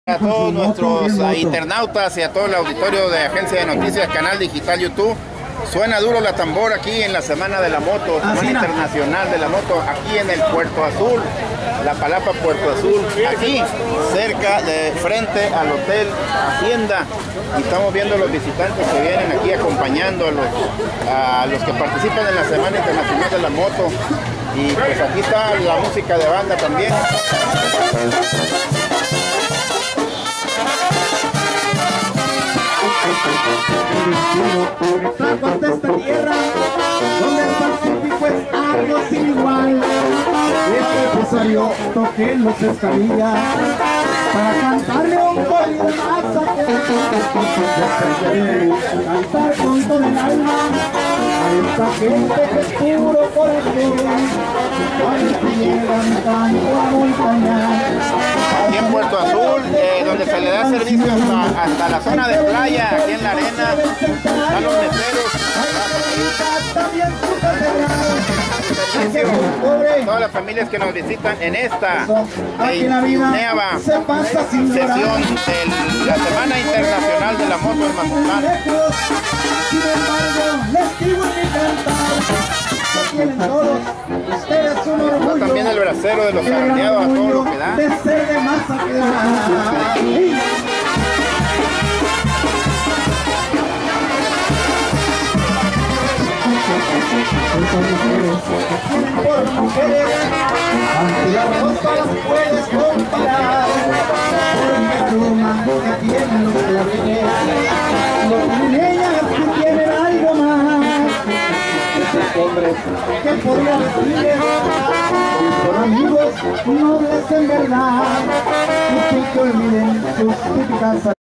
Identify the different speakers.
Speaker 1: A todos nuestros internautas y a todo el auditorio de Agencia de Noticias, Canal Digital YouTube. Suena duro la tambora aquí en la Semana de la Moto, Semana Internacional de la Moto, aquí en el Puerto Azul, la Palapa Puerto Azul, aquí cerca de frente al Hotel Hacienda. Y estamos viendo los visitantes que vienen aquí acompañando a los que participan en la Semana Internacional de la Moto. Y pues aquí está la música de banda también.
Speaker 2: Flacos de esta tierra, donde el Pacífico es algo sin igual. Este empresario toque en los escamillas para cantarle un corrido más cantar con todo el alma a esta gente que es puro corazón. Cuando llegan tanto a montaña.
Speaker 1: Aquí en Puerto Azul, donde se le da servicio hasta la zona de playa, aquí en la arena, están los meseros, a todas las familias que nos visitan en esta nueva sesión de la Semana Internacional de la Moto en Mazatlán. También el bracero de los carroneados a todo lo que da.
Speaker 2: Por mujeres, no las puedes comparar. Porque aroma que tienen los claveles, los niñas que tienen algo más. Esos hombres que por los desfiles y por amigos nobles en verdad, y que olviden sus típicas